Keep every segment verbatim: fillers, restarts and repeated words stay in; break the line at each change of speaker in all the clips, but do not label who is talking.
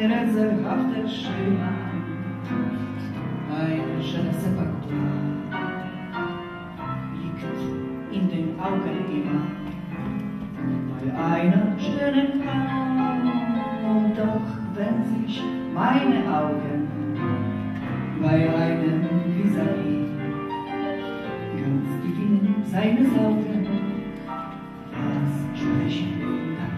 ein rätselhafter Schimmer, ein je ne sais pas quoi, liegt in den Augen immer, bei einer schönen Frau. Und doch, wenn sich meine Augen bei einem vis-à-vis ganz gewinnen seine Augen, was sprechen dann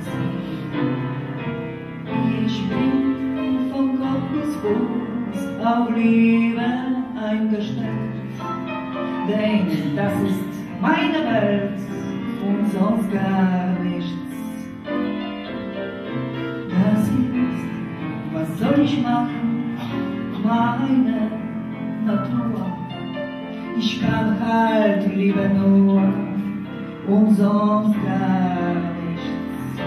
sie? Ich bin von Kopf bis Fuß auf Liebe eingestellt, denn das ist meine Welt und sonst gar nichts. Das ist, was soll ich machen, meine Natur. Ich kann halt lieber nur und sonst gar nichts.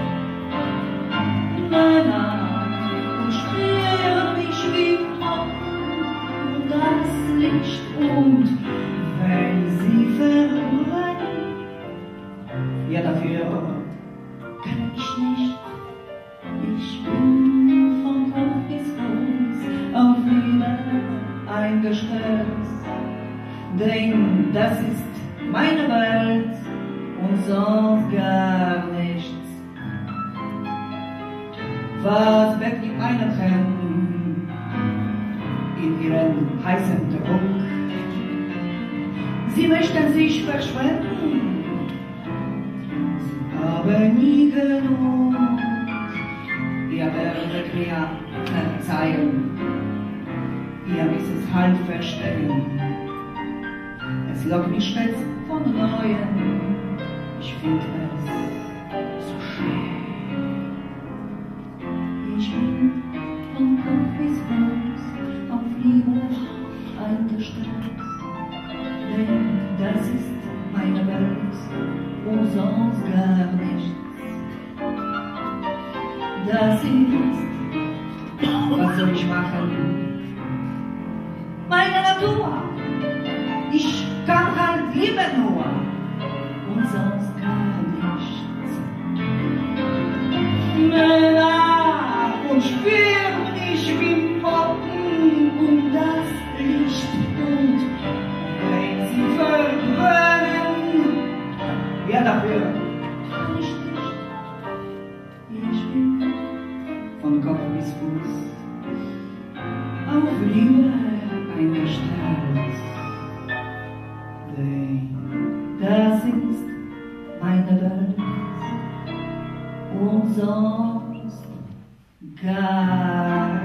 Nein, nein, und spüre mich wie Motten, das Licht, und wenn sie verbrennen, ja, dafür kann ich nicht. Ich bin von Kopf bis Fuß auf Liebe eingestellt, denn das ist meine Welt und sonst gar nichts. Was weckt in meinen Händen in ihrem heißen Druck? Sie möchten sich verschwenden, aber nie genug. Ihr werdet mir verzeihen, ihr müsst es halt verstehen. Es lockt mich stets von Neuem, ich finde es so schön. Ich bin von Kopf bis Fuß auf Liebe eingestellt, denn das ist meine Welt und sonst gar nichts. Das ist, was soll ich machen? Meine Natur. Ich kann halt lieber nur und sonst gar nichts. Männer und spür mich wie Motten um das Licht, und wenn sie verbrennen, ja, dafür kann ich nicht. Ich bin von Kopf bis Fuß auf Liebe eingestellt, denn das ist meine Welt und sonst gar